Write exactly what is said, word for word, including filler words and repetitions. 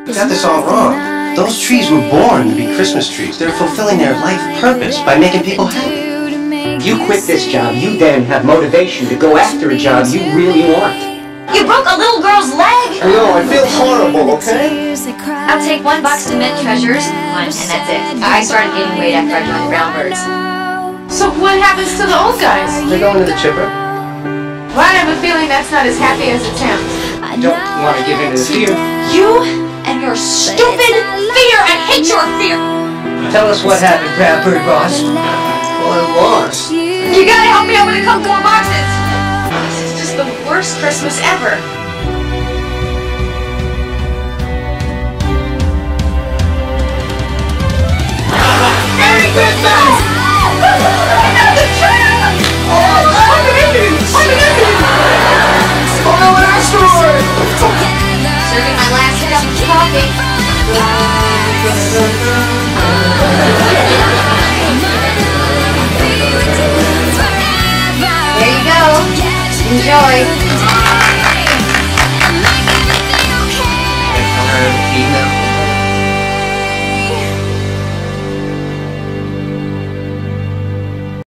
You got this all wrong. Those trees were born to be Christmas trees. They're fulfilling their life purpose by making people happy. If you quit this job, you then have motivation to go after a job you really want. You broke a little girl's leg! I know, I feel horrible, okay? I'll take one box to Mint Treasures, one, and that's it. I started gaining weight after I joined the Brown Birds. So what happens to the old guys? They're going to the chipper. Well, I have a feeling that's not as happy as it sounds. I don't want to give in to the fear. You and your stupid fear! I hate your fear! Tell us what happened, Brown Bird boss. Well, I lost. You gotta help me out with a couple more boxes! This is just the worst Christmas ever. Merry Christmas! Another child! Oh, I'm an Indian! I'm an Indian! Oh no, an asteroid! Serving my last cup of coffee. There you go. Enjoy.